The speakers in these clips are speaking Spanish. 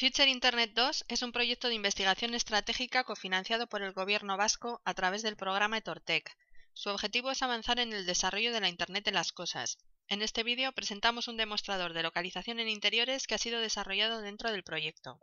Future Internet 2 es un proyecto de investigación estratégica cofinanciado por el Gobierno vasco a través del programa Etortek. Su objetivo es avanzar en el desarrollo de la Internet de las cosas. En este vídeo presentamos un demostrador de localización en interiores que ha sido desarrollado dentro del proyecto.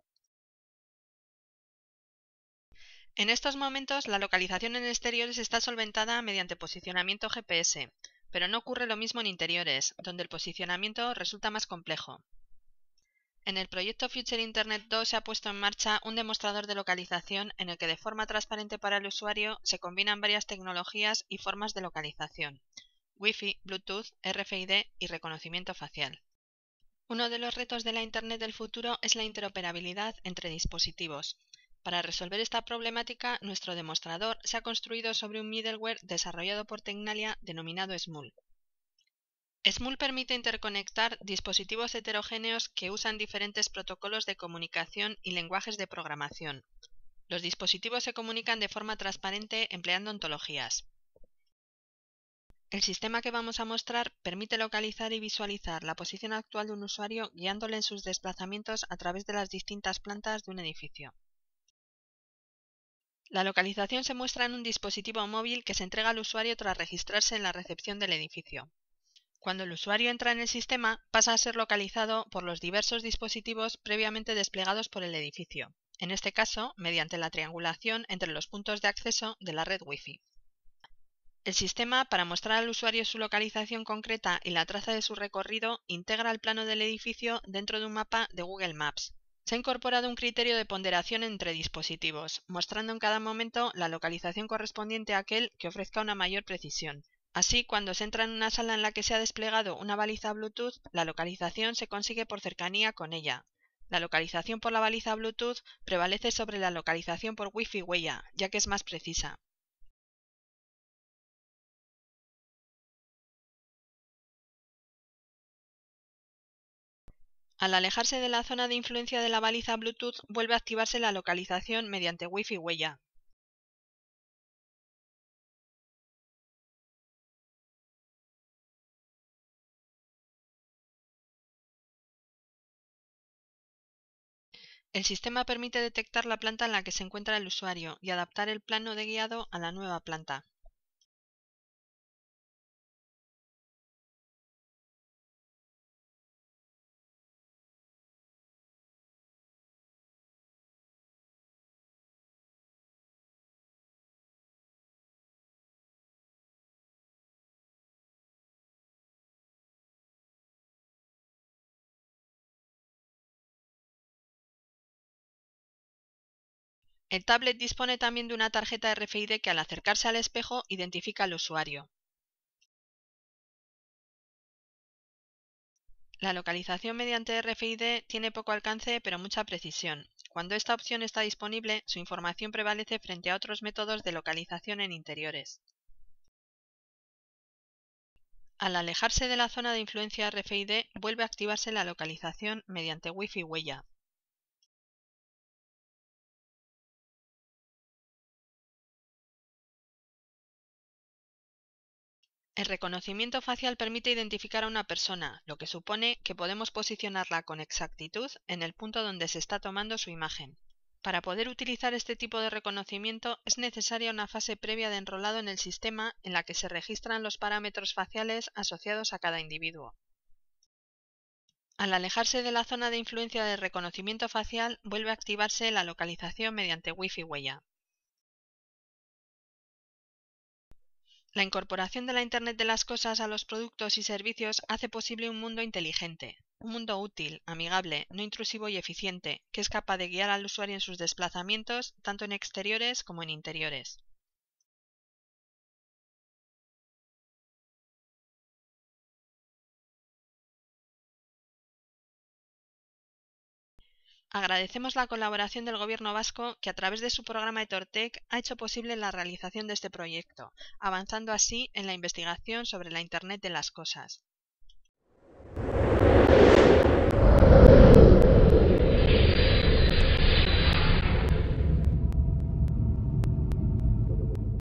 En estos momentos, la localización en exteriores está solventada mediante posicionamiento GPS, pero no ocurre lo mismo en interiores, donde el posicionamiento resulta más complejo. En el proyecto Future Internet 2 se ha puesto en marcha un demostrador de localización en el que de forma transparente para el usuario se combinan varias tecnologías y formas de localización: Wi-Fi, Bluetooth, RFID y reconocimiento facial. Uno de los retos de la Internet del futuro es la interoperabilidad entre dispositivos. Para resolver esta problemática, nuestro demostrador se ha construido sobre un middleware desarrollado por Tecnalia denominado SMUL. SMUL permite interconectar dispositivos heterogéneos que usan diferentes protocolos de comunicación y lenguajes de programación. Los dispositivos se comunican de forma transparente empleando ontologías. El sistema que vamos a mostrar permite localizar y visualizar la posición actual de un usuario guiándole en sus desplazamientos a través de las distintas plantas de un edificio. La localización se muestra en un dispositivo móvil que se entrega al usuario tras registrarse en la recepción del edificio. Cuando el usuario entra en el sistema, pasa a ser localizado por los diversos dispositivos previamente desplegados por el edificio, en este caso mediante la triangulación entre los puntos de acceso de la red Wi-Fi. El sistema, para mostrar al usuario su localización concreta y la traza de su recorrido, integra el plano del edificio dentro de un mapa de Google Maps. Se ha incorporado un criterio de ponderación entre dispositivos, mostrando en cada momento la localización correspondiente a aquel que ofrezca una mayor precisión. Así, cuando se entra en una sala en la que se ha desplegado una baliza Bluetooth, la localización se consigue por cercanía con ella. La localización por la baliza Bluetooth prevalece sobre la localización por Wi-Fi huella, ya que es más precisa. Al alejarse de la zona de influencia de la baliza Bluetooth, vuelve a activarse la localización mediante Wi-Fi huella. El sistema permite detectar la planta en la que se encuentra el usuario y adaptar el plano de guiado a la nueva planta. El tablet dispone también de una tarjeta RFID que al acercarse al espejo identifica al usuario. La localización mediante RFID tiene poco alcance pero mucha precisión. Cuando esta opción está disponible, su información prevalece frente a otros métodos de localización en interiores. Al alejarse de la zona de influencia RFID, vuelve a activarse la localización mediante Wi-Fi huella. El reconocimiento facial permite identificar a una persona, lo que supone que podemos posicionarla con exactitud en el punto donde se está tomando su imagen. Para poder utilizar este tipo de reconocimiento es necesaria una fase previa de enrolado en el sistema en la que se registran los parámetros faciales asociados a cada individuo. Al alejarse de la zona de influencia del reconocimiento facial, vuelve a activarse la localización mediante Wi-Fi huella. La incorporación de la Internet de las cosas a los productos y servicios hace posible un mundo inteligente, un mundo útil, amigable, no intrusivo y eficiente, que es capaz de guiar al usuario en sus desplazamientos, tanto en exteriores como en interiores. Agradecemos la colaboración del Gobierno vasco que a través de su programa Etortek ha hecho posible la realización de este proyecto, avanzando así en la investigación sobre la Internet de las cosas.